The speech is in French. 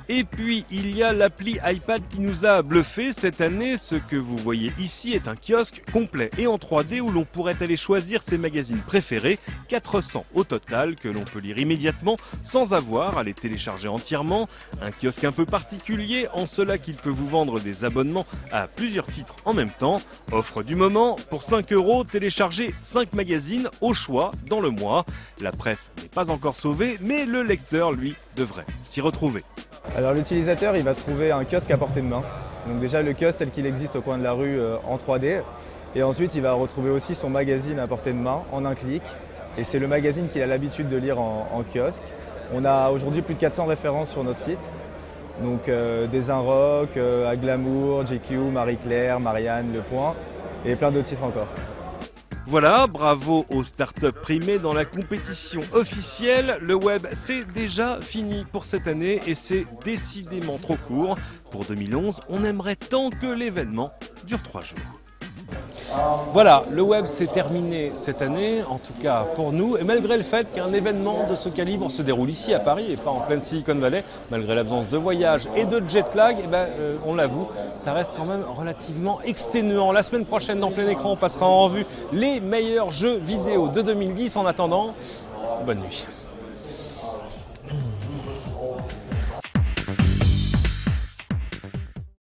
Et puis, il y a l'appli iPad qui nous a bluffé cette année. Ce que vous voyez ici est un kiosque complet et en 3D où l'on pourrait aller choisir ses magazines préférés, 400 au total, que l'on peut lire immédiatement sans avoir à les télécharger entièrement. Un kiosque un peu particulier en cela qu'il peut vous vendre des abonnements à plusieurs titres en même temps. Offre du moment, pour 5 €, téléchargez 5 magazines au choix dans le mois. La presse n'est pas encore sauvée, mais le lecteur, lui, devrait s'y retrouver. Alors l'utilisateur, il va trouver un kiosque à portée de main. Donc déjà le kiosque tel qu'il existe au coin de la rue en 3D. Et ensuite il va retrouver aussi son magazine à portée de main en un clic. Et c'est le magazine qu'il a l'habitude de lire en kiosque. On a aujourd'hui plus de 400 références sur notre site. Donc des Inrock, à Glamour, GQ, Marie-Claire, Marianne, Le Point et plein d'autres titres encore. Voilà, bravo aux startups primées dans la compétition officielle. Le web, c'est déjà fini pour cette année et c'est décidément trop court. Pour 2011, on aimerait tant que l'événement dure 3 jours. Voilà, le web s'est terminé cette année, en tout cas pour nous, et malgré le fait qu'un événement de ce calibre se déroule ici à Paris et pas en pleine Silicon Valley, malgré l'absence de voyage et de jet lag, on l'avoue, ça reste quand même relativement exténuant. La semaine prochaine, dans Plein Écran, on passera en revue les meilleurs jeux vidéo de 2010. En attendant, bonne nuit.